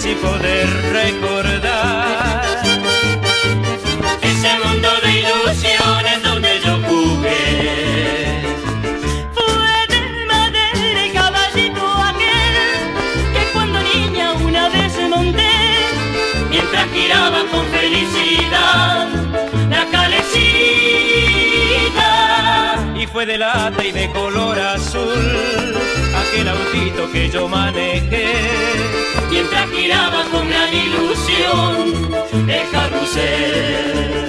así poder recordar ese mundo de ilusiones donde yo jugué. Fue de madera y caballito aquel que cuando niña una vez monté, Mientras giraba con felicidad la calecita. y fue de lata y de color azul aquel autito que yo manejé. Mientras giraba con gran ilusión el carrusel.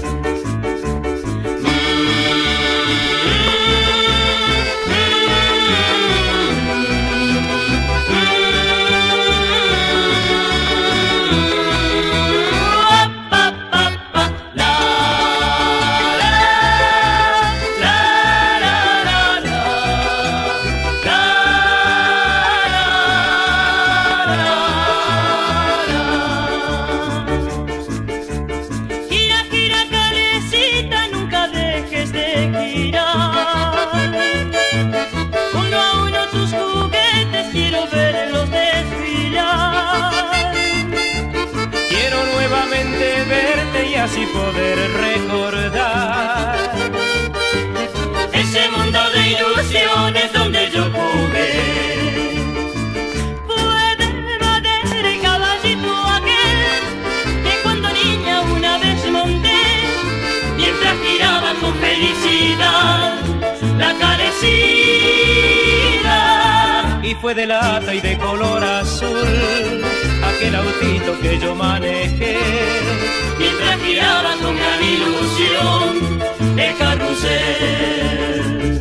Así poder recordar ese mundo de ilusiones donde yo jugué. fue de madera y caballito aquel que cuando niña una vez monté, Mientras giraba con felicidad la calecita. y fue de lata y de color azul aquel autito que yo manejé. Mientras giraba con gran ilusión el carrusel.